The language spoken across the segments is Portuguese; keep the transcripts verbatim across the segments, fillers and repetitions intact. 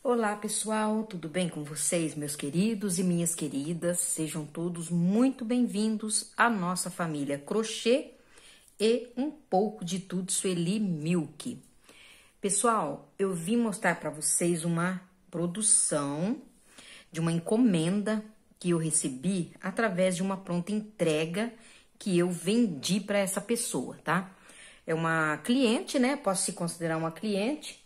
Olá pessoal, tudo bem com vocês, meus queridos e minhas queridas? Sejam todos muito bem-vindos à nossa família Crochê e um pouco de tudo Sueli Milk. Pessoal, eu vim mostrar para vocês uma produção de uma encomenda que eu recebi através de uma pronta entrega que eu vendi para essa pessoa, tá? É uma cliente, né? Posso se considerar uma cliente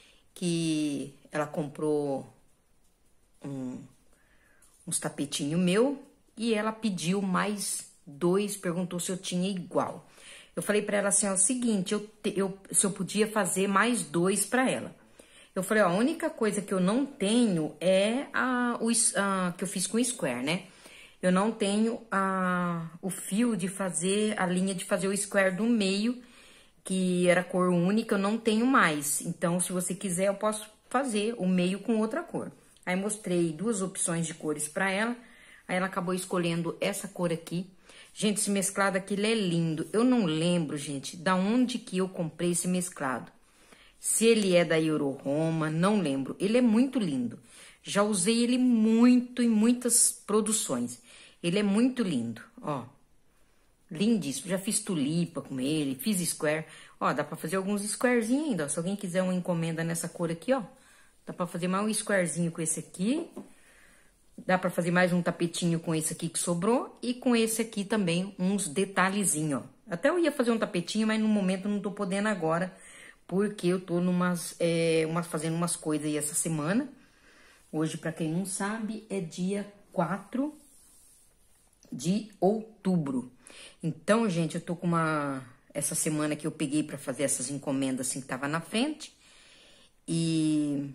que ela comprou um, uns tapetinhos meu e ela pediu mais dois, perguntou se eu tinha igual. Eu falei para ela assim, ó, o seguinte, eu, eu, se eu podia fazer mais dois para ela. Eu falei, ó, a única coisa que eu não tenho é a, o, a, que eu fiz com square, né? Eu não tenho a, o fio de fazer, a linha de fazer o square do meio, que era cor única, eu não tenho mais. Então, se você quiser, eu posso fazer o meio com outra cor. Aí, mostrei duas opções de cores pra ela. Aí, ela acabou escolhendo essa cor aqui. Gente, esse mesclado aqui, ele é lindo. Eu não lembro, gente, da onde que eu comprei esse mesclado. Se ele é da Euroroma, não lembro. Ele é muito lindo. Já usei ele muito em muitas produções. Ele é muito lindo, ó. Lindíssimo, já fiz tulipa com ele, fiz square. Ó, dá pra fazer alguns squarezinhos ainda, ó. Se alguém quiser uma encomenda nessa cor aqui, ó. Dá pra fazer mais um squarezinho com esse aqui. Dá pra fazer mais um tapetinho com esse aqui que sobrou. E com esse aqui também, uns detalhezinhos, ó. Até eu ia fazer um tapetinho, mas no momento eu não tô podendo agora. Porque eu tô numas, é, umas, fazendo umas coisas aí essa semana. Hoje, pra quem não sabe, é dia quatro de outubro. Então, gente, eu tô com uma... Essa semana que eu peguei pra fazer essas encomendas assim que tava na frente. E...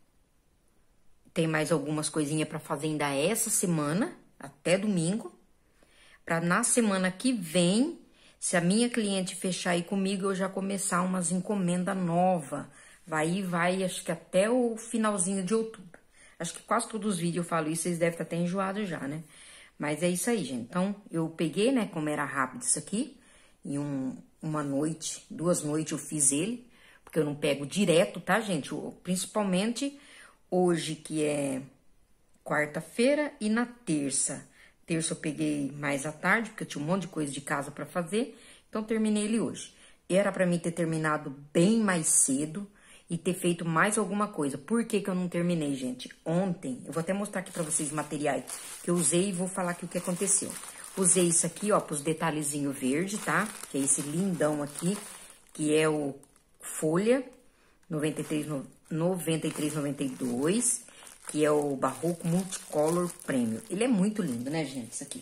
tem mais algumas coisinhas pra fazer ainda essa semana, até domingo. Pra na semana que vem, se a minha cliente fechar aí comigo, eu já começar umas encomendas novas. Vai e vai, acho que até o finalzinho de outubro. Acho que quase todos os vídeos eu falo isso, vocês devem estar até enjoados já, né? Mas é isso aí, gente. Então, eu peguei, né, como era rápido isso aqui, em um, uma noite, duas noites eu fiz ele, porque eu não pego direto, tá, gente? Eu, principalmente hoje, que é quarta-feira, e na terça. Terça eu peguei mais à tarde, porque eu tinha um monte de coisa de casa pra fazer, então terminei ele hoje. Era pra mim ter terminado bem mais cedo e ter feito mais alguma coisa. Por que que eu não terminei, gente? Ontem, eu vou até mostrar aqui pra vocês os materiais que eu usei e vou falar aqui o que aconteceu. Usei isso aqui, ó, pros detalhezinhos verde, tá? Que é esse lindão aqui, que é o Folha noventa e três, noventa e três, noventa e dois, que é o Barroco Multicolor Premium. Ele é muito lindo, né, gente, isso aqui.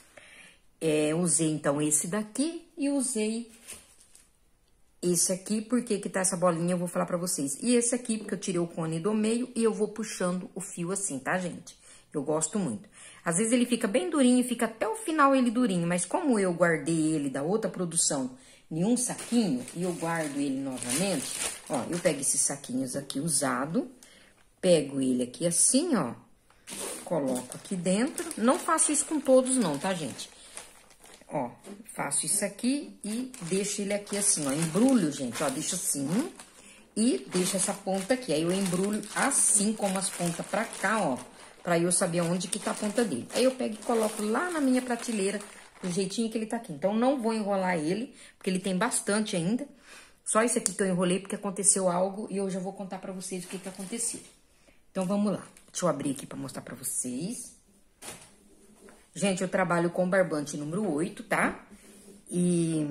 É, usei, então, esse daqui e usei... esse aqui, porque que tá essa bolinha, eu vou falar pra vocês. E esse aqui, porque eu tirei o cone do meio e eu vou puxando o fio assim, tá, gente? Eu gosto muito. Às vezes ele fica bem durinho, fica até o final ele durinho, mas como eu guardei ele da outra produção em um saquinho, e eu guardo ele novamente, ó, eu pego esses saquinhos aqui usado, pego ele aqui assim, ó, coloco aqui dentro. Não faço isso com todos não, tá, gente? Ó, faço isso aqui e deixo ele aqui assim, ó, embrulho, gente, ó, deixo assim e deixo essa ponta aqui. Aí eu embrulho assim, como as pontas pra cá, ó, pra eu saber onde que tá a ponta dele. Aí eu pego e coloco lá na minha prateleira, do jeitinho que ele tá aqui. Então, não vou enrolar ele, porque ele tem bastante ainda. Só esse aqui que eu enrolei porque aconteceu algo e eu já vou contar pra vocês o que que aconteceu. Então, vamos lá. Deixa eu abrir aqui pra mostrar pra vocês. Gente, eu trabalho com barbante número oito, tá? E,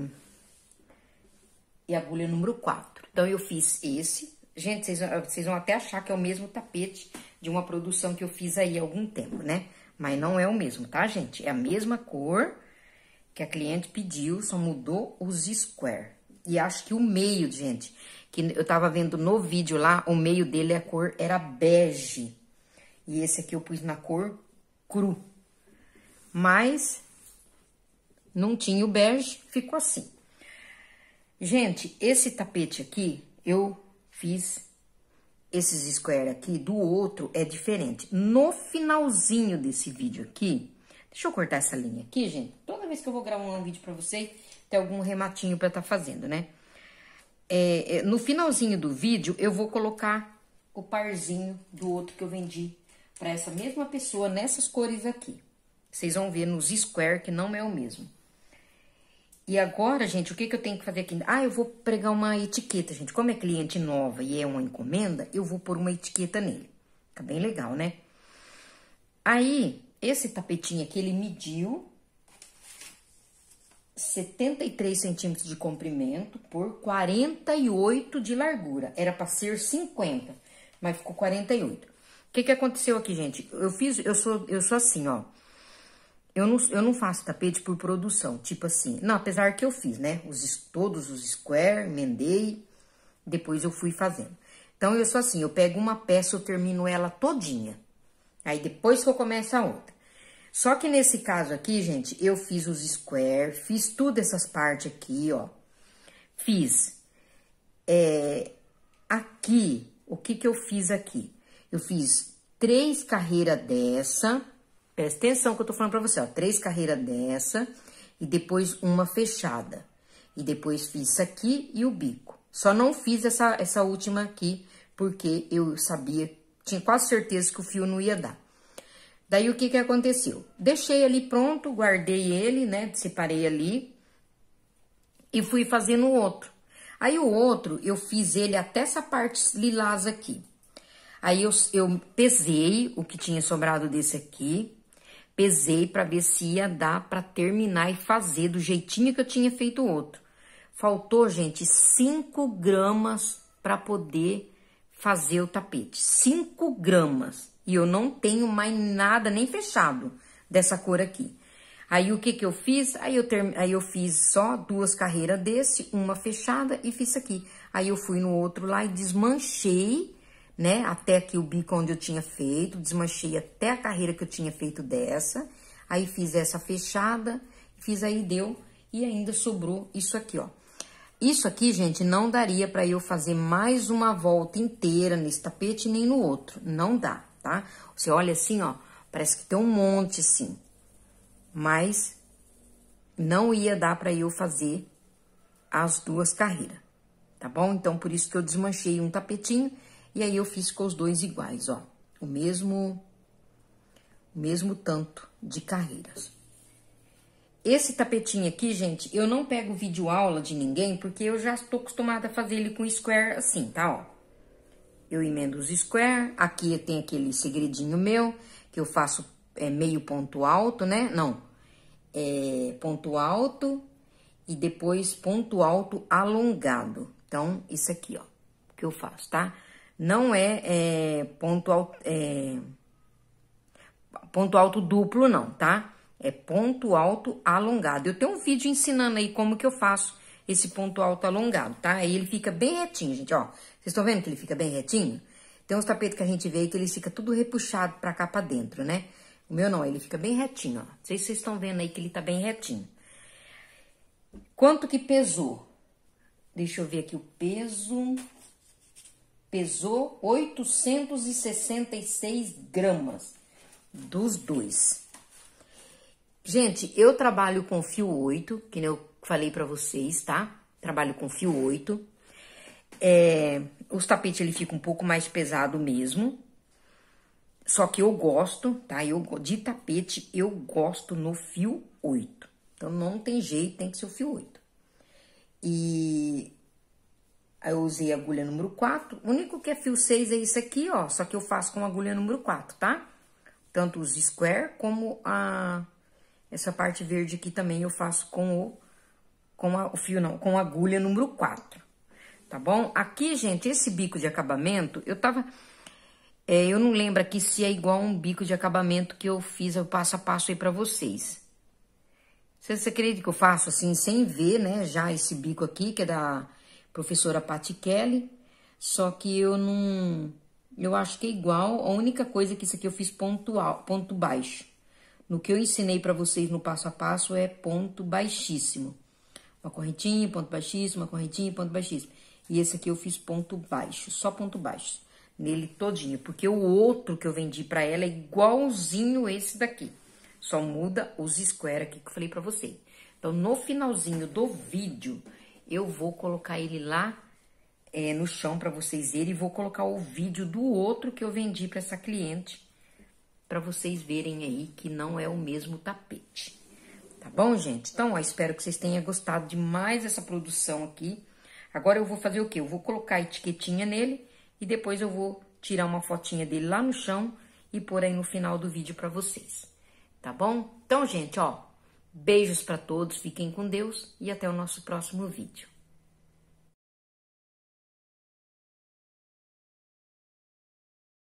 e agulha número quatro. Então, eu fiz esse. Gente, vocês, vocês vão até achar que é o mesmo tapete de uma produção que eu fiz aí há algum tempo, né? Mas não é o mesmo, tá, gente? É a mesma cor que a cliente pediu, só mudou os square. E acho que o meio, gente, que eu tava vendo no vídeo lá, o meio dele, a cor era bege. E esse aqui eu pus na cor cru. Mas não tinha o bege, ficou assim. Gente, esse tapete aqui, eu fiz esses square aqui, do outro é diferente. No finalzinho desse vídeo aqui, deixa eu cortar essa linha aqui, gente. Toda vez que eu vou gravar um vídeo pra vocês, tem algum rematinho pra tá fazendo, né? É, é, no finalzinho do vídeo, eu vou colocar o parzinho do outro que eu vendi para essa mesma pessoa nessas cores aqui. Vocês vão ver nos square que não é o mesmo. E agora, gente, o que que eu tenho que fazer aqui? Ah, eu vou pregar uma etiqueta, gente. Como é cliente nova e é uma encomenda, eu vou pôr uma etiqueta nele. Tá bem legal, né? Aí, esse tapetinho aqui, ele mediu setenta e três centímetros de comprimento por quarenta e oito de largura. Era para ser cinquenta, mas ficou quarenta e oito. O que que aconteceu aqui, gente? Eu fiz, eu sou, eu sou assim, ó. Eu não, eu não faço tapete por produção, tipo assim. Não, apesar que eu fiz, né? Os, todos os square, emendei, depois eu fui fazendo. Então, eu sou assim, eu pego uma peça, eu termino ela todinha. Aí, depois que eu começo a outra. Só que nesse caso aqui, gente, eu fiz os square, fiz tudo essas partes aqui, ó. Fiz é, aqui, o que que eu fiz aqui? Eu fiz três carreiras dessa... Presta atenção que eu tô falando pra você, ó. Três carreiras dessa e depois uma fechada. E depois fiz isso aqui e o bico. Só não fiz essa, essa última aqui, porque eu sabia, tinha quase certeza que o fio não ia dar. Daí, o que que aconteceu? Deixei ali pronto, guardei ele, né? Separei ali e fui fazendo o outro. Aí, o outro, eu fiz ele até essa parte lilás aqui. Aí, eu, eu pesei o que tinha sobrado desse aqui. Pesei para ver se ia dar para terminar e fazer do jeitinho que eu tinha feito o outro. Faltou, gente, cinco gramas para poder fazer o tapete. cinco gramas. E eu não tenho mais nada, nem fechado, dessa cor aqui. Aí, o que que eu fiz? Aí eu, term... Aí eu fiz só duas carreiras desse, uma fechada e fiz isso aqui. Aí, eu fui no outro lá e desmanchei, né? Até aqui o bico onde eu tinha feito, desmanchei até a carreira que eu tinha feito dessa. Aí, fiz essa fechada, fiz aí, deu, e ainda sobrou isso aqui, ó. Isso aqui, gente, não daria pra eu fazer mais uma volta inteira nesse tapete nem no outro. Não dá, tá? Você olha assim, ó, parece que tem um monte, assim. Mas não ia dar pra eu fazer as duas carreiras, tá bom? Então, por isso que eu desmanchei um tapetinho e aí eu fiz com os dois iguais, ó. O mesmo, o mesmo tanto de carreiras. Esse tapetinho aqui, gente, eu não pego vídeo aula de ninguém, porque eu já estou acostumada a fazer ele com square assim, tá, ó. Eu emendo os square, aqui tem aquele segredinho meu, que eu faço é, meio ponto alto, né? Não, é ponto alto e depois ponto alto alongado. Então, isso aqui, ó, que eu faço, tá? Não é, é ponto alto, é, ponto alto duplo, não, tá? É ponto alto alongado. Eu tenho um vídeo ensinando aí como que eu faço esse ponto alto alongado, tá? Aí ele fica bem retinho, gente, ó. Vocês estão vendo que ele fica bem retinho? Tem uns tapetes que a gente vê aí que ele fica tudo repuxado pra cá pra dentro, né? O meu não, ele fica bem retinho, ó. Não sei se vocês estão vendo aí que ele tá bem retinho. Quanto que pesou? Deixa eu ver aqui o peso. Pesou oitocentos e sessenta e seis gramas dos dois. Gente, eu trabalho com fio oito, que eu falei pra vocês, tá? Trabalho com fio oito. É, os tapetes, ele fica um pouco mais pesado mesmo. Só que eu gosto, tá? Eu, de tapete, eu gosto no fio oito. Então, não tem jeito, tem que ser o fio oito. E aí eu usei a agulha número quatro. O único que é fio seis é isso aqui, ó. Só que eu faço com a agulha número quatro, tá? Tanto os square como a... Essa parte verde aqui também eu faço com o, com a, o fio, não, com a agulha número quatro, tá bom? Aqui, gente, esse bico de acabamento, eu tava... É, eu não lembro aqui se é igual um bico de acabamento que eu fiz, eu passo a passo aí pra vocês. Vocês acreditam que eu faço assim, sem ver, né, já esse bico aqui, que é da professora Patti Kelly, só que eu não... Eu acho que é igual, a única coisa que isso aqui eu fiz ponto, alto, ponto baixo. No que eu ensinei pra vocês no passo a passo é ponto baixíssimo. Uma correntinha, ponto baixíssimo, uma correntinha, ponto baixíssimo. E esse aqui eu fiz ponto baixo, só ponto baixo. Nele todinho, porque o outro que eu vendi pra ela é igualzinho esse daqui. Só muda os square aqui que eu falei pra vocês. Então, no finalzinho do vídeo, eu vou colocar ele lá é, no chão para vocês verem. E vou colocar o vídeo do outro que eu vendi para essa cliente, para vocês verem aí que não é o mesmo tapete. Tá bom, gente? Então, ó, espero que vocês tenham gostado de mais essa produção aqui. Agora eu vou fazer o quê? Eu vou colocar a etiquetinha nele e depois eu vou tirar uma fotinha dele lá no chão e pôr aí no final do vídeo para vocês. Tá bom? Então, gente, ó, beijos para todos, fiquem com Deus e até o nosso próximo vídeo.